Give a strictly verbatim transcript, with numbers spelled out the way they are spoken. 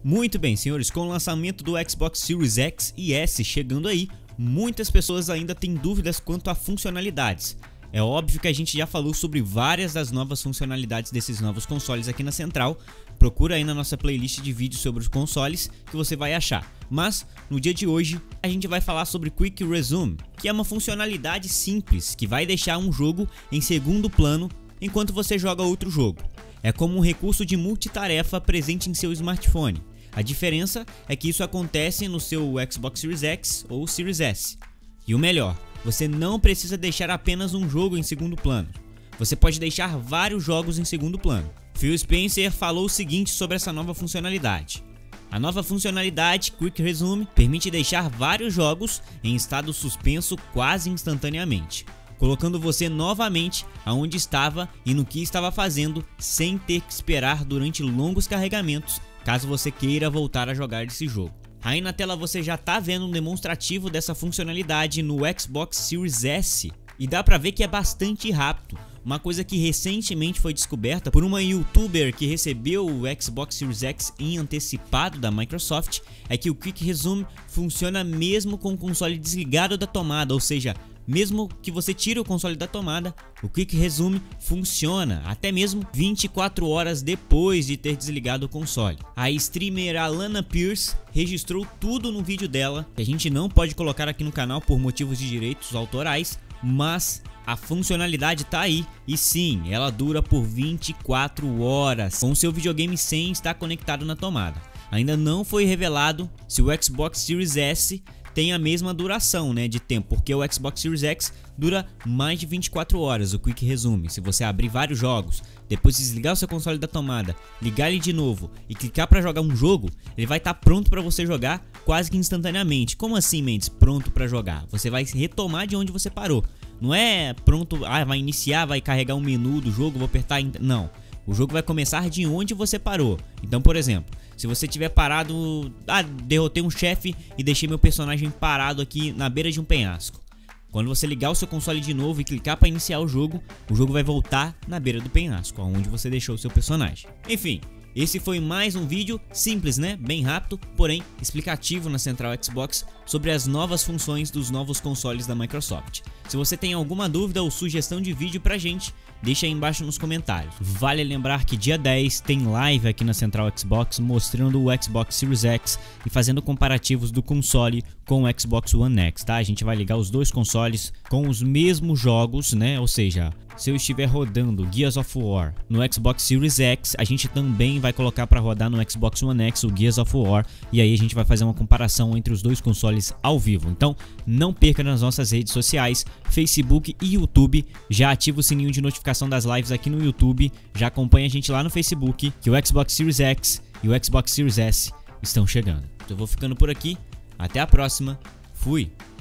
Muito bem, senhores, com o lançamento do Xbox Series X e S chegando aí, muitas pessoas ainda têm dúvidas quanto a funcionalidades. É óbvio que a gente já falou sobre várias das novas funcionalidades desses novos consoles aqui na Central. Procura aí na nossa playlist de vídeos sobre os consoles que você vai achar. Mas, no dia de hoje, a gente vai falar sobre Quick Resume, que é uma funcionalidade simples que vai deixar um jogo em segundo plano enquanto você joga outro jogo. É como um recurso de multitarefa presente em seu smartphone. A diferença é que isso acontece no seu Xbox Series X ou Series S. E o melhor, você não precisa deixar apenas um jogo em segundo plano. Você pode deixar vários jogos em segundo plano. Phil Spencer falou o seguinte sobre essa nova funcionalidade. A nova funcionalidade Quick Resume permite deixar vários jogos em estado suspenso quase instantaneamente, colocando você novamente aonde estava e no que estava fazendo sem ter que esperar durante longos carregamentos, caso você queira voltar a jogar esse jogo. Aí na tela você já tá vendo um demonstrativo dessa funcionalidade no Xbox Series S e dá pra ver que é bastante rápido. Uma coisa que recentemente foi descoberta por uma youtuber que recebeu o Xbox Series X em antecipado da Microsoft é que o Quick Resume funciona mesmo com o console desligado da tomada, ou seja, mesmo que você tire o console da tomada, o Quick Resume funciona até mesmo vinte e quatro horas depois de ter desligado o console. A streamer Alana Pierce registrou tudo no vídeo dela, que a gente não pode colocar aqui no canal por motivos de direitos autorais, mas a funcionalidade tá aí e sim, ela dura por vinte e quatro horas com seu videogame sem estar conectado na tomada. Ainda não foi revelado se o Xbox Series S tem a mesma duração, né, de tempo, porque o Xbox Series X dura mais de vinte e quatro horas, o Quick Resume. Se você abrir vários jogos, depois desligar o seu console da tomada, ligar ele de novo e clicar para jogar um jogo, ele vai estar tá pronto para você jogar quase que instantaneamente. Como assim, Mendes? Pronto para jogar? Você vai retomar de onde você parou. Não é pronto, ah, vai iniciar, vai carregar um menu do jogo, vou apertar, não. O jogo vai começar de onde você parou. Então, por exemplo, se você tiver parado, ah, derrotei um chefe e deixei meu personagem parado aqui na beira de um penhasco. Quando você ligar o seu console de novo e clicar para iniciar o jogo, o jogo vai voltar na beira do penhasco, onde você deixou o seu personagem. Enfim, esse foi mais um vídeo simples, né? Bem rápido, porém explicativo na Central Xbox sobre as novas funções dos novos consoles da Microsoft. Se você tem alguma dúvida ou sugestão de vídeo pra gente, deixa aí embaixo nos comentários. Vale lembrar que dia dez tem live aqui na Central Xbox mostrando o Xbox Series X e fazendo comparativos do console com o Xbox One X, tá? A gente vai ligar os dois consoles com os mesmos jogos, né? Ou seja, se eu estiver rodando Gears of War no Xbox Series X, a gente também vai colocar para rodar no Xbox One X o Gears of War e aí a gente vai fazer uma comparação entre os dois consoles ao vivo. Então não perca nas nossas redes sociais, Facebook e YouTube. Já ativa o sininho de notificação das lives aqui no YouTube, já acompanha a gente lá no Facebook, que o Xbox Series X e o Xbox Series S estão chegando. Eu vou ficando por aqui, até a próxima, fui!